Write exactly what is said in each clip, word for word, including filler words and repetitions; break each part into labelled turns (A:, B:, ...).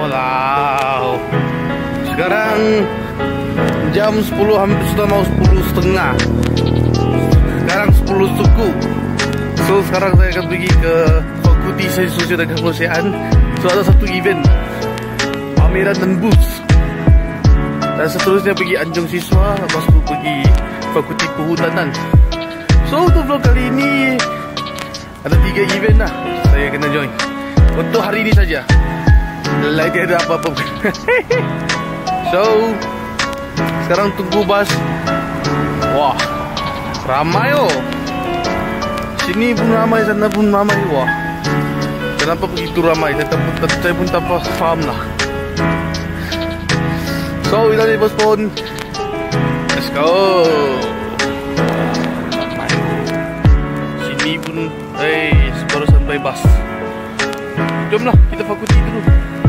A: Walau. Sekarang jam sepuluh, hampir sudah mau sepuluh setengah. Sekarang sepuluh suku. So sekarang saya akan pergi ke Fakulti Sains Sosial dan Kemanusiaan. So ada satu event pameran dan booth. Dan seterusnya pergi anjung siswa. Lepas tu pergi Fakulti Perhutanan. So untuk vlog kali ini ada tiga event lah saya kena join. Untuk hari ini saja. Lagi ada apa-apa. So sekarang tunggu bas. Wah, ramai oh. Sini pun ramai, sana pun ramai. Wah, kenapa begitu ramai? Saya pun, saya pun tak faham lah. So kita di bus pun. Let's go. Ramai. Sini pun, hey, baru sampai bas. Jomlah kita fakulti dulu.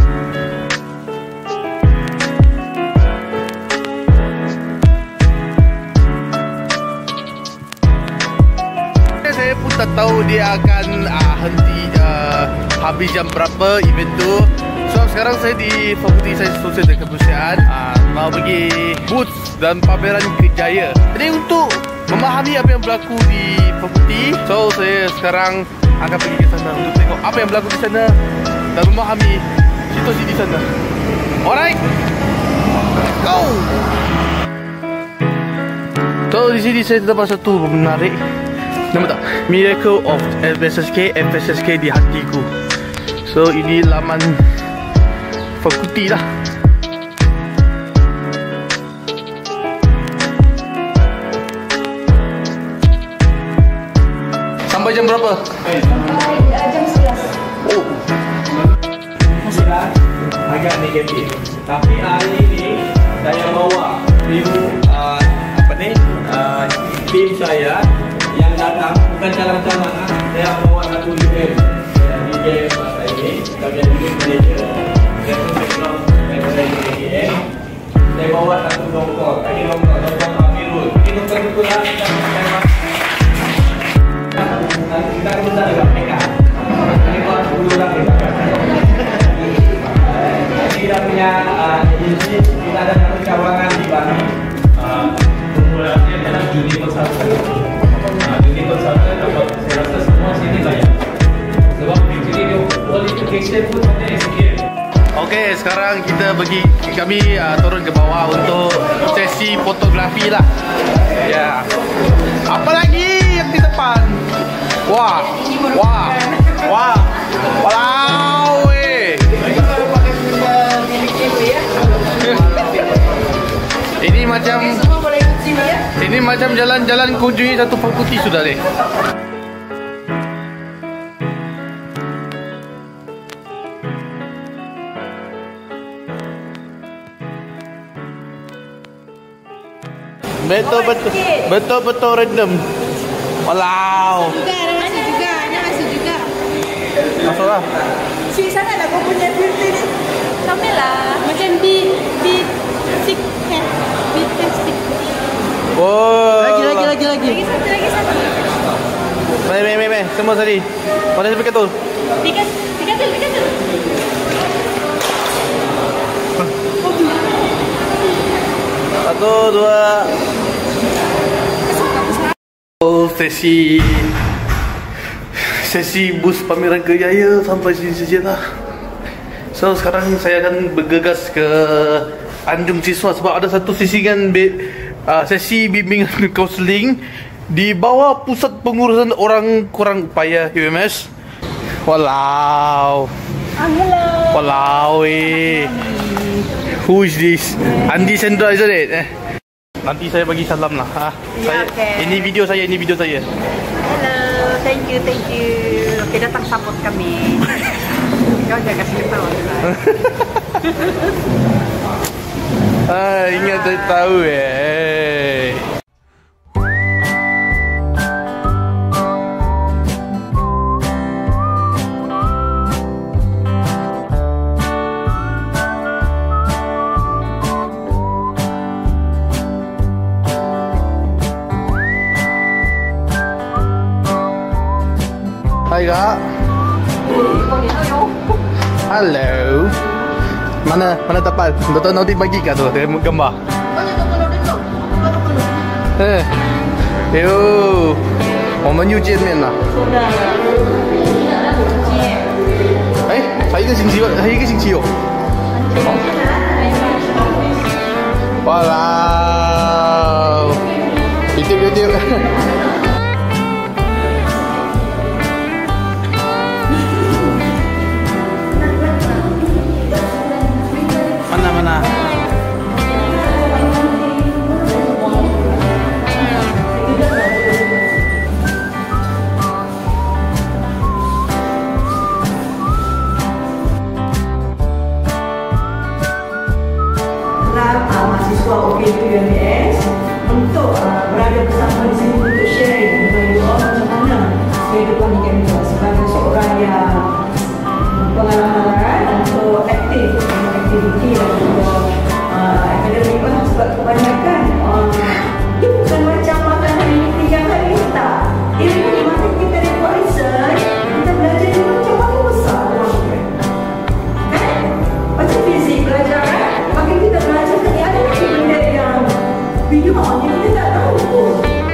A: Saya pun tak tahu dia akan uh, henti uh, habis jam berapa event tu. So sekarang saya di Fakulti Sains Sosial dan Kemanusiaan, uh, mau pergi booth dan pameran kerjaya. Jadi untuk memahami apa yang berlaku di fakulti, so saya sekarang akan pergi ke sana untuk tengok apa yang berlaku di sana dan memahami situasi di sana. Alright, let's go. So di sini saya terdapat satu menarik. Nama tak? Miracle of F S S K, F S S K di hatiku. So ini laman fakulti lah. Sampai jam berapa?
B: Sampai uh, jam sebelas.
A: Oh,
C: agak negatif. Tapi hari ini saya bawa review uh, apa ni? Uh, tim saya yang datang bukan calon-calon, saya bawa satu D J D J masa ini bagian music manager dan background daripada D J M. Saya bawa satu doktor, ini doktor doktor Amirul. Ini doktor betul lah kita kita kita ada mereka. Ini orang dulu lah kita. Kita punya agensi, kita ada satu cawangan di Bali. Pemulaannya adalah Juni Persatu. Juni Persatu dapat saya rasa semua sini layak. Sebab di sini dia qualification pun ada sikit.
A: okey, sekarang kita pergi, kami uh, turun ke bawah untuk sesi fotografi lah. Ya. Apa lagi yang di depan? Wah, wah, wah, walau weh. Ini macam, ini macam jalan-jalan kunjungi satu fakulti sudah deh. Betul betul betul betul random. Walau.
B: Juga ada masih juga, ada masih juga.
A: Masuklah.
B: Si sana lah kau punya filter ni. Sama lah. Macam di di stick kan, di stick.
A: Oh.
B: Lagi lagi lagi lagi. Lagi satu lagi satu.
A: Mei mei mei mei, semua tadi. Mana sampai tu?
B: Tiga tiga tu tiga tu.
A: Satu dua. Oh, sesi sesi bus pameran kerjaya sampai sini sajalah. So sekarang saya akan bergegas ke anjung siswa sebab ada satu sesi kan uh, sesi bimbingan kaunseling di bawah pusat pengurusan orang kurang upaya U M S. Walau.
B: Hello.
A: Walau eh. Who is this? Andi Sendra isn't it? Eh. Nanti saya bagi salam lah. Ha?
B: Ya,
A: Saya,
B: okay.
A: Ini video saya, ini video saya.
B: Hello, thank you, thank you. Okay, datang support kami. Kau jangan kasih ketawa.
A: Ah, ingat saya tahu eh. Hai kak. Hello. Mana mana tepat? Doktor Nordin bagi kat tu dengan gambar. Eh. Yo. 我们又见面了。哎，还一个星期，还一个星期哦。哇啦！别丢别丢。mana mana?
D: Mahasiswa O K U U M S untuk uh, berada bersama di sini untuk sharing dengan you all macam mana kehidupan di kampus sebagai seorang yang pengalaman untuk aktif dalam aktiviti dan juga uh, akademik pun sebab kebanyakan uh, dia bukan macam makan hari ini tiga hari tak. Ilmu di mana kita ada buat research, kita belajar dia macam makin besar kan? Macam fizik belajar kan? Makin kita belajar tadi ada lagi benda yang beyond yang kita tak tahu pun.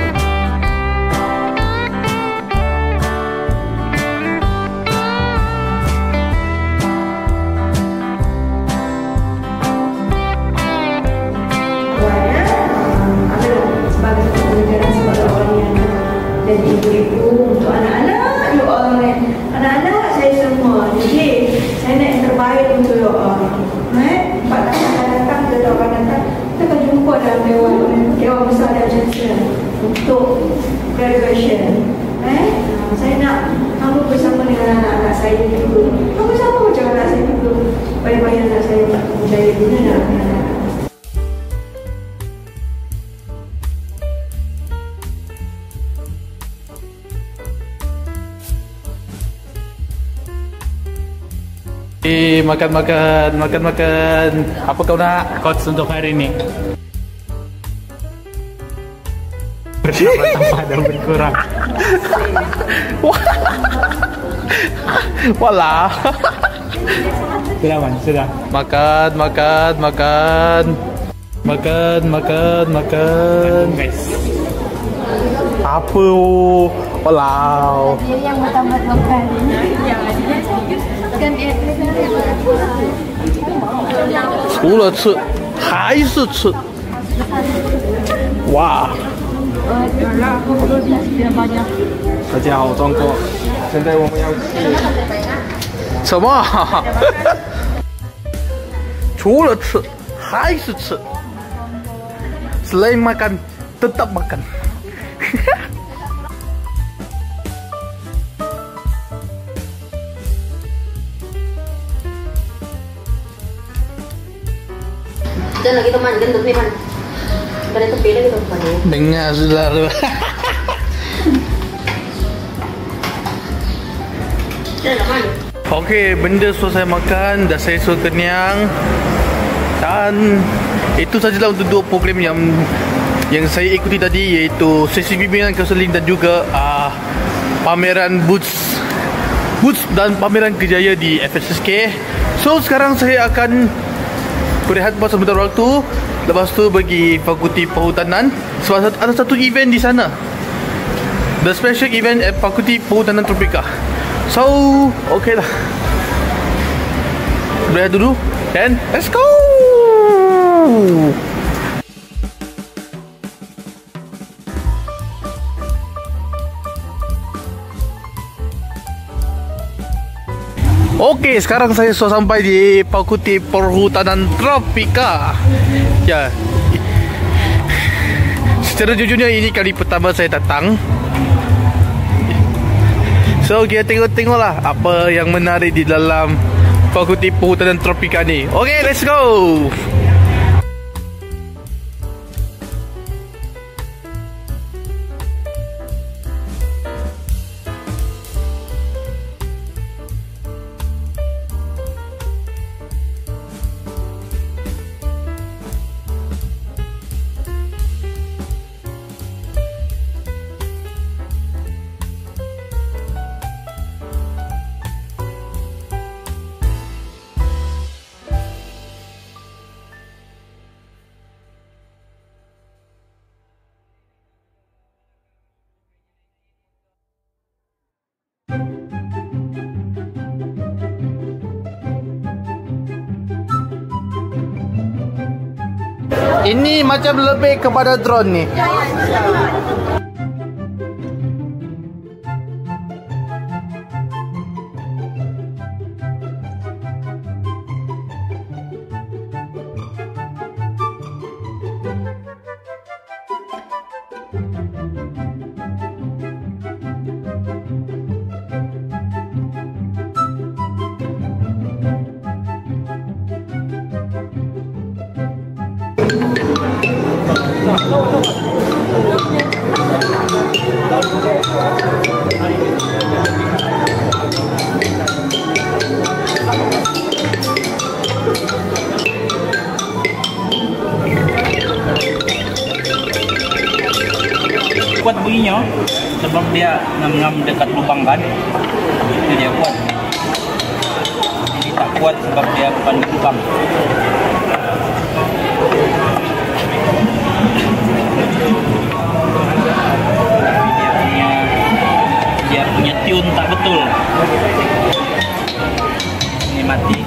D: Dan ibu-ibu untuk anak-anak you all anak-anak saya semua, jadi saya nak yang terbaik untuk you all. Eh, empat tahun akan datang, tiga tahun akan datang, kita akan jumpa dalam Dewan Dewan Besar dan Chancellor untuk graduation. Eh, saya nak kamu bersama dengan anak-anak saya juga, kamu sama macam anak saya juga, supaya anak saya berjaya guna dalam anak-anak.
A: Eh, makan makan makan makan. Apa kau nak?
E: Coach untuk hari ini. Bertambah dan berkurang.
A: Walah.
E: Sudah man, sudah.
A: Makan makan makan. Makan makan makan.
E: Guys.
A: Apa? Walau.
B: Dia yang bertambah makan. Yang ada.
A: 除了吃还是吃，哇！
E: 大家好，中国，现在我们要吃
A: 什么？除了吃还是吃，selain makan tetap makan。
F: Jangan lagi teman, gendut nih man. Pada tepi lagi tuh pan.
A: Dengar saudara.
F: Jangan man.
A: Okey, benda suruh saya makan, dah saya suruh kenyang. Dan itu sajalah untuk dua program yang yang saya ikuti tadi, iaitu sesi bimbingan kaunseling dan juga uh, pameran boots boots dan pameran kerjaya di F S S K. So sekarang saya akan berehat buat sebentar waktu. Lepas tu pergi Fakulti Perhutanan sebab ada satu event di sana, the special event at Fakulti Perhutanan Tropika. So, okay lah, berehat dulu and let's go. Okey, sekarang saya sudah sampai di Fakulti Perhutanan Tropika. Ya. Secara jujurnya ini kali pertama saya datang. So, kita tengok-tengoklah apa yang menarik di dalam Fakulti Perhutanan Tropika ni. Okey, let's go. Ini macam lebih kepada drone ni.
G: Kuat bunyinya sebab dia ngam-ngam dekat lubang kan, itu dia kuat. Ini tak kuat sebab dia bukan di lubang. Dia punya dia punya tune tak betul. Ini mati.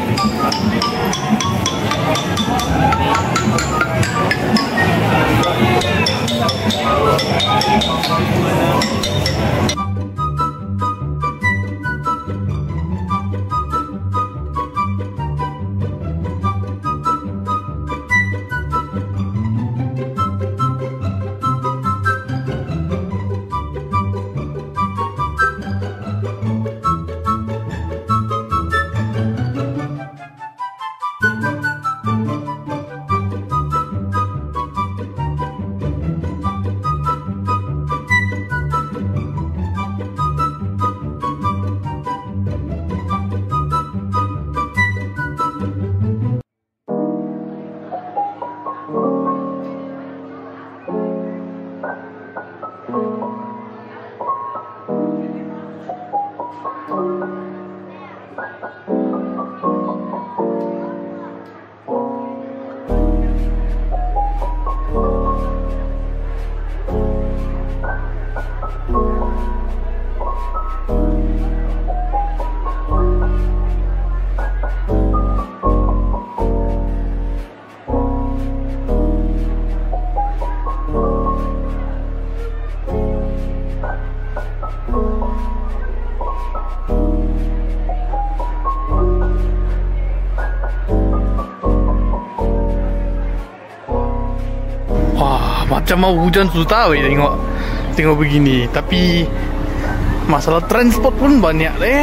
A: Macam mau hujan sudah weh tengok tengok begini. Tapi masalah transport pun banyak deh.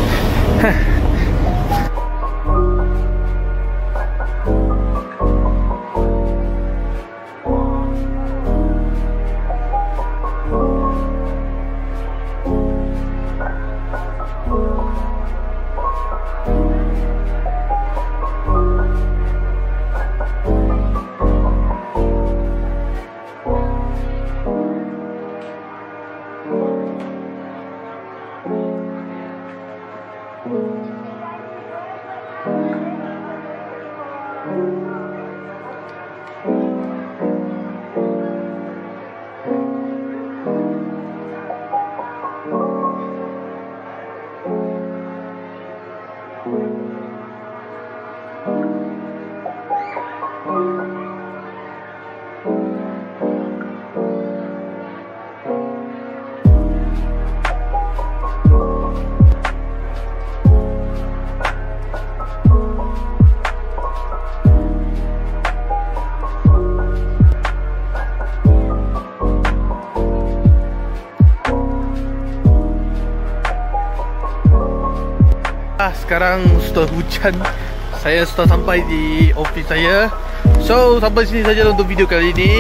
A: Sekarang sudah hujan. Saya sudah sampai di office saya. So sampai sini saja untuk video kali ini.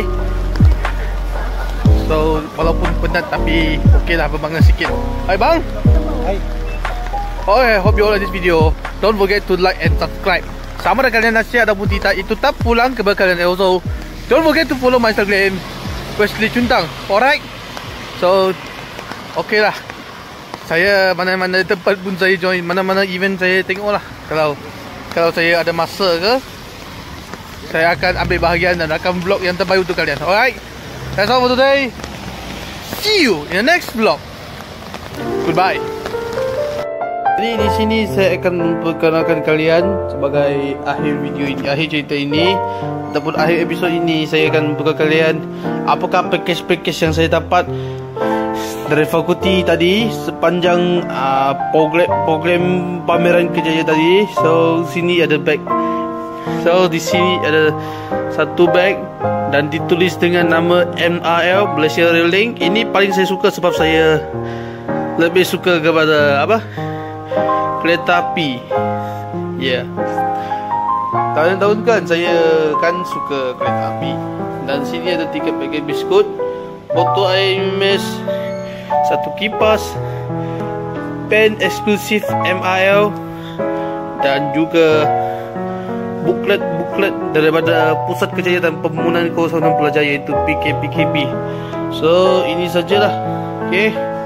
A: So walaupun penat tapi okey lah, berbangga sikit. Hai bang. Hai. Oh, I hope you all like this video. Don't forget to like and subscribe. Sama ada kalian nasihat ataupun tidak, itu tetap pulang kepada kalian. Also don't forget to follow my Instagram, Wesley Chuntang. Alright. So okey lah. Saya mana-mana tempat pun saya join, mana-mana event saya tengok lah. Kalau kalau saya ada masa ke, saya akan ambil bahagian dan akan vlog yang terbaik untuk kalian. Alright, that's all for today. See you in the next vlog. Goodbye. Jadi di sini saya akan memperkenalkan kalian sebagai akhir video ini, akhir cerita ini ataupun akhir episod ini. Saya akan memperkenalkan kalian apakah package-package yang saya dapat dari fakulti tadi sepanjang uh, program program pameran kerjaya tadi. So sini ada bag. So di sini ada satu bag dan ditulis dengan nama M R L Malaysia Rail Link. Ini paling saya suka sebab saya lebih suka kepada apa? Kereta api. Ya. Yeah. Kalian tahu kan saya kan suka kereta api. Dan sini ada tiga paket biskut, botol air mimis, satu kipas, pen eksklusif M R L dan juga buklet-buklet daripada Pusat Kejayaan dan Pembangunan Kawasan Pelajar iaitu P K P K B. So ini sajalah. Okey.